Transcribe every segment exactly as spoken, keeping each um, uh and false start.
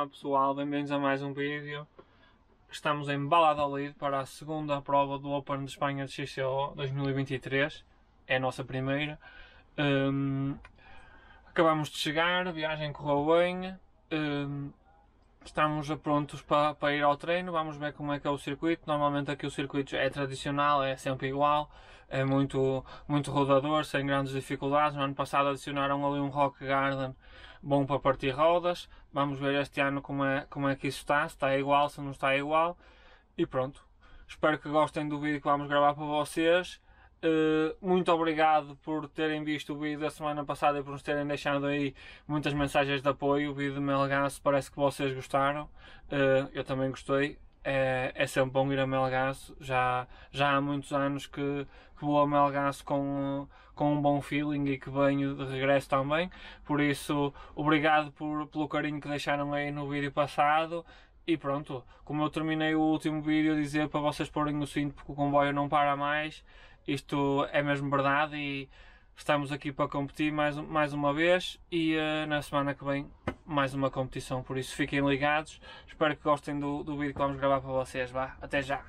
Olá pessoal, bem-vindos a mais um vídeo. Estamos em Valladolid para a segunda prova do Open de Espanha de X C O dois mil e vinte e três. É a nossa primeira. Um, acabamos de chegar, a viagem correu bem. Um, estamos prontos para, para ir ao treino. Vamos ver como é que é o circuito. Normalmente aqui o circuito é tradicional, é sempre igual. É muito, muito rodador, sem grandes dificuldades. No ano passado adicionaram ali um Rock Garden bom para partir rodas. Vamos ver este ano como é, como é que isso está, se está igual, se não está igual. E pronto. Espero que gostem do vídeo que vamos gravar para vocês. Uh, muito obrigado por terem visto o vídeo da semana passada e por nos terem deixado aí muitas mensagens de apoio. O vídeo de Melgaço, parece que vocês gostaram. Uh, eu também gostei. É, é sempre bom ir a Melgaço. Já, já há muitos anos que, que vou a Melgaço com, com um bom feeling e que venho de regresso também. Por isso, obrigado por, pelo carinho que deixaram aí no vídeo passado. E pronto, como eu terminei o último vídeo, dizer para vocês porem o cinto porque o comboio não para mais. Isto é mesmo verdade e estamos aqui para competir mais, mais uma vez e uh, na semana que vem mais uma competição, por isso fiquem ligados. Espero que gostem do, do vídeo que vamos gravar para vocês. Vá, até já!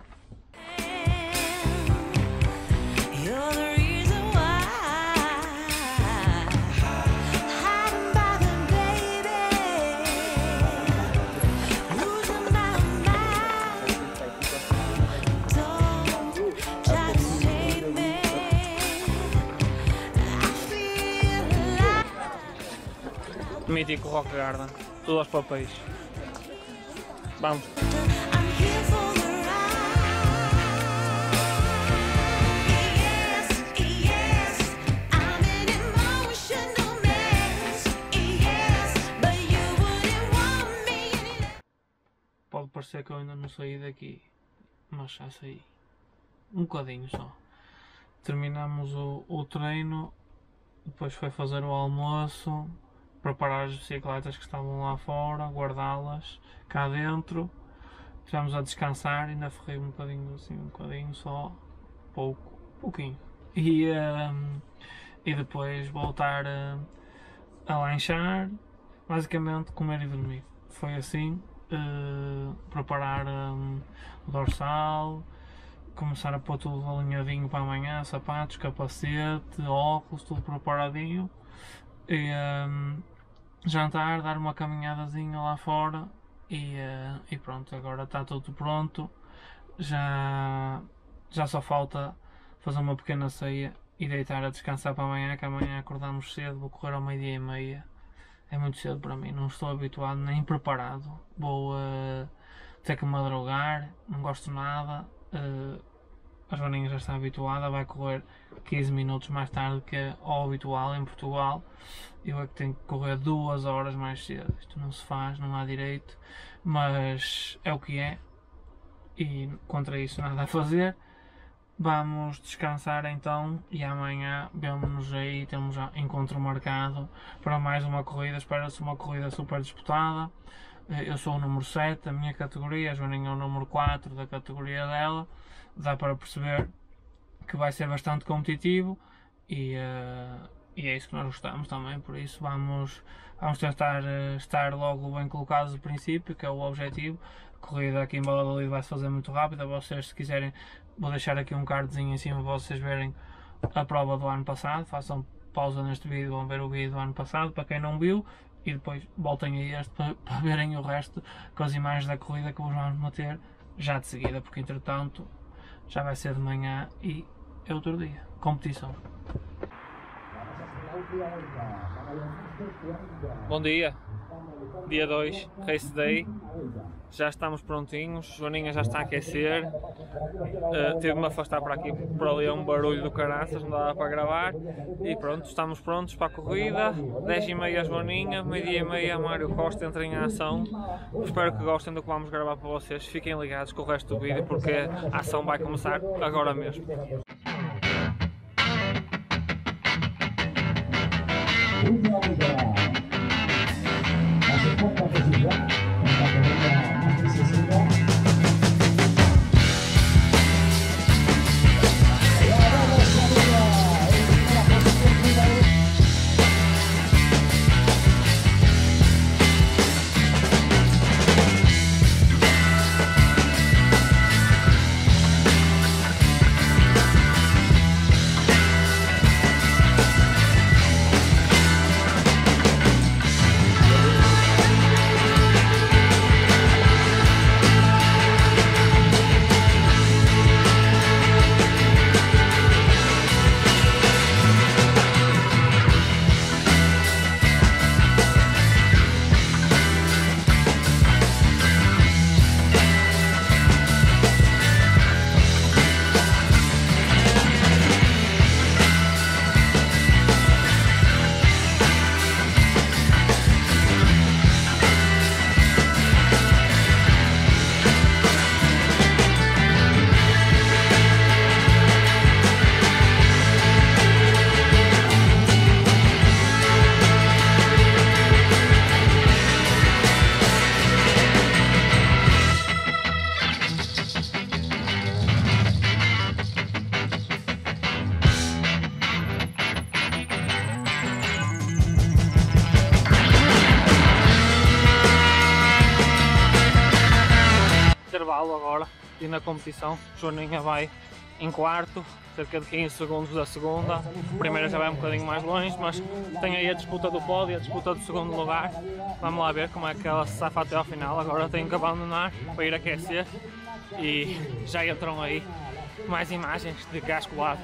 Mítico Rock Garden, tudo aos papéis. Vamos! Pode parecer que eu ainda não saí daqui, mas já saí. Um bocadinho só. Terminamos o, o treino, depois foi fazer o almoço, preparar as bicicletas que estavam lá fora, guardá-las cá dentro. Estivemos a descansar, ainda ferrei um bocadinho assim, um bocadinho só, pouco, pouquinho. E, um, e depois voltar a, a lanchar, basicamente comer e dormir. Foi assim, uh, preparar um, o dorsal, começar a pôr tudo alinhadinho para amanhã, sapatos, capacete, óculos, tudo preparadinho. E, um, jantar, dar uma caminhadazinha lá fora e, uh, e pronto, agora está tudo pronto. Já, já só falta fazer uma pequena ceia e deitar a descansar para amanhã, que amanhã acordamos cedo, vou correr ao meio-dia e meia. É muito cedo para mim, não estou habituado nem preparado. Vou uh, ter que me madrugar, não gosto nada. Uh, a Joaninha já está habituada, vai correr quinze minutos mais tarde que ao habitual em Portugal. Eu é que tenho que correr duas horas mais cedo. Isto não se faz, não há direito, mas é o que é e contra isso nada a fazer. Vamos descansar então e amanhã vemo-nos aí, temos já encontro marcado para mais uma corrida. Espera-se uma corrida super disputada. Eu sou o número sete da minha categoria, a Joaninha é o número quatro da categoria dela. Dá para perceber que vai ser bastante competitivo e, uh, e é isso que nós gostamos também, por isso vamos, vamos tentar uh, estar logo bem colocados do princípio, que é o objetivo. A corrida aqui em Valladolid vai se fazer muito rápida. Vocês, se quiserem, vou deixar aqui um cardzinho em cima para vocês verem a prova do ano passado. Façam pausa neste vídeo, vão ver o vídeo do ano passado para quem não viu e depois voltem a este para, para verem o resto com as imagens da corrida que vos vamos meter já de seguida, porque entretanto já vai ser de manhã e é outro dia. Competição. Bom dia. Dia dois, Race Day. Já estamos prontinhos. Joaninha já está a aquecer. Uh, Tive-me a afastar para aqui, por ali é um barulho do caraças, não dava para gravar. E pronto, estamos prontos para a corrida. dez e meia a Joaninha, meio-dia e meia a Mário Costa entra em ação. Espero que gostem do que vamos gravar para vocês. Fiquem ligados com o resto do vídeo porque a ação vai começar agora mesmo. intervalo agora e na competição. Joaninha vai em quarto, cerca de quinze segundos da segunda. A primeira já vai um bocadinho mais longe, mas tem aí a disputa do pódio, a disputa do segundo lugar. Vamos lá ver como é que ela se safa até ao final. Agora tenho que abandonar para ir aquecer e já entram aí mais imagens de gás colado.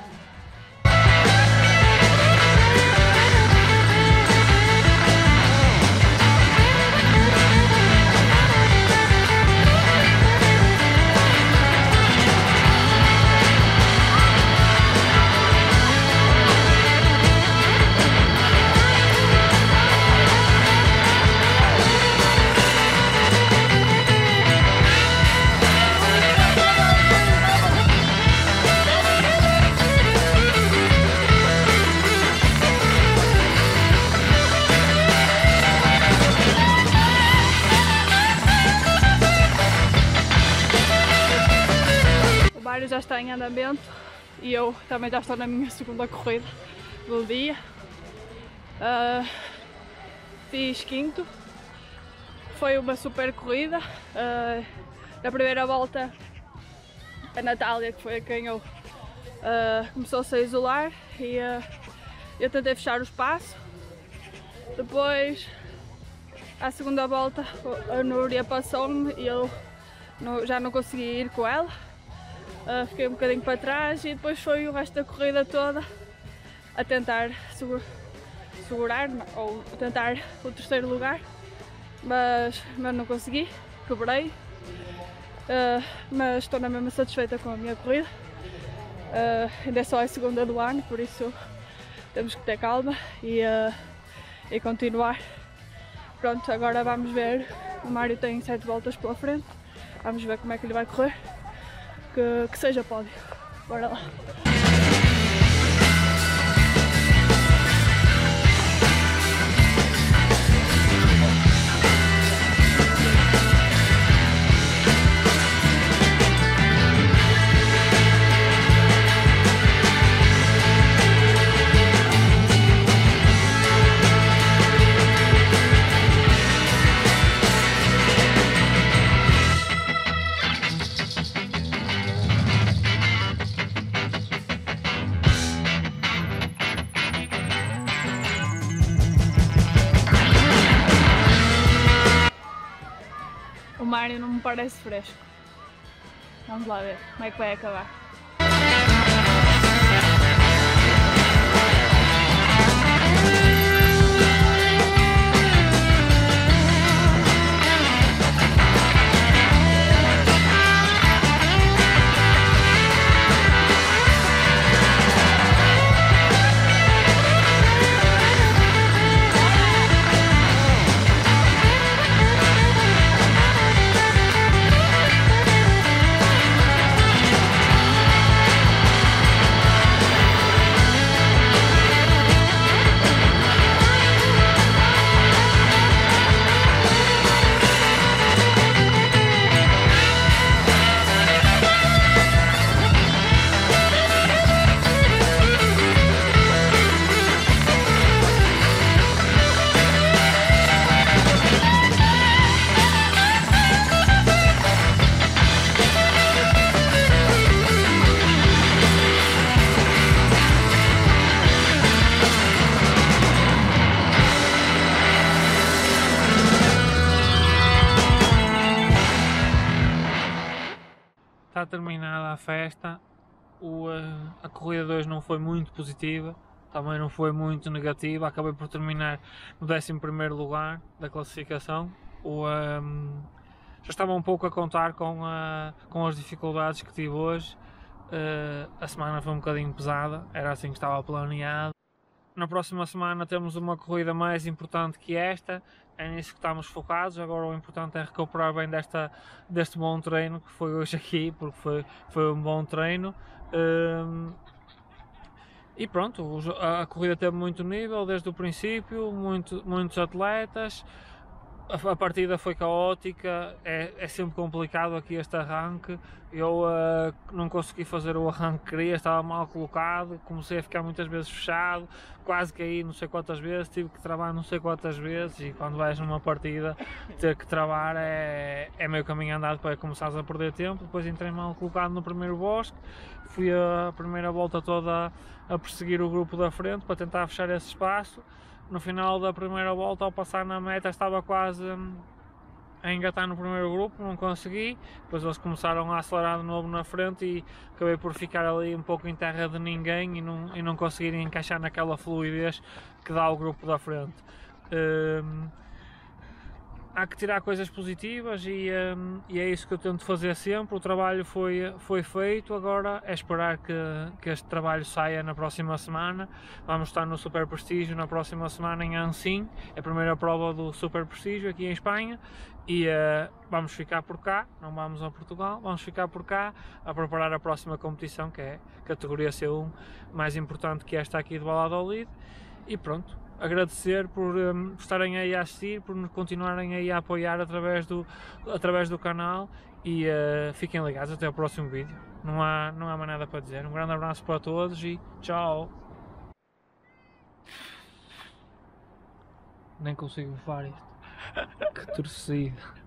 Já está em andamento e eu também já estou na minha segunda corrida do dia. Uh, fiz quinto, foi uma super corrida. Uh, na primeira volta a Natália, que foi a quem eu uh, começou-se a isolar e uh, eu tentei fechar o espaço. Depois, à segunda volta, a Núria passou-me e eu não, já não consegui ir com ela. Uh, fiquei um bocadinho para trás e depois foi o resto da corrida toda a tentar segura, segurar ou tentar o terceiro lugar, mas, mas não consegui, quebrei, uh, mas estou na mesma satisfeita com a minha corrida. Uh, ainda é só a segunda do ano, por isso temos que ter calma e, uh, e continuar. Pronto, agora vamos ver, o Mário tem sete voltas pela frente, vamos ver como é que ele vai correr. Que, que seja pódio. Bora lá. O Mário não me parece fresco. Vamos lá ver como é que vai acabar. Está terminada a festa, o, a corrida de hoje não foi muito positiva, também não foi muito negativa, acabei por terminar no décimo primeiro lugar da classificação. O, um, já estava um pouco a contar com, a, com as dificuldades que tive hoje, uh, a semana foi um bocadinho pesada, era assim que estava planeado. Na próxima semana temos uma corrida mais importante que esta, é nisso que estamos focados. Agora o importante é recuperar bem desta, deste bom treino que foi hoje aqui, porque foi, foi um bom treino. Um, e pronto, a corrida teve muito nível desde o princípio, muito, muitos atletas. a partida foi caótica, é, é sempre complicado aqui este arranque. Eu uh, não consegui fazer o arranque que queria, estava mal colocado, comecei a ficar muitas vezes fechado, quase caí não sei quantas vezes, tive que travar não sei quantas vezes, e quando vais numa partida ter que travar é, é meio caminho andado para começares a perder tempo. Depois entrei mal colocado no primeiro bosque, fui a primeira volta toda a perseguir o grupo da frente para tentar fechar esse espaço. No final da primeira volta, ao passar na meta, estava quase a engatar no primeiro grupo, não consegui. Depois eles começaram a acelerar de novo na frente e acabei por ficar ali um pouco em terra de ninguém e não, e não conseguir encaixar naquela fluidez que dá o grupo da frente. Um, há que tirar coisas positivas e, um, e é isso que eu tento fazer sempre. O trabalho foi, foi feito, agora é esperar que, que este trabalho saia na próxima semana. Vamos estar no Super Prestígio na próxima semana em Ansin, é a primeira prova do Super Prestígio aqui em Espanha, e uh, vamos ficar por cá, não vamos a Portugal, vamos ficar por cá a preparar a próxima competição, que é a categoria C um, mais importante que esta aqui de Valladolid. E pronto, agradecer por um, estarem aí a assistir, por nos continuarem aí a apoiar através do, através do canal, e uh, fiquem ligados até o próximo vídeo. Não há, não há mais nada para dizer. Um grande abraço para todos e tchau! Nem consigo levar isto. Que torcido!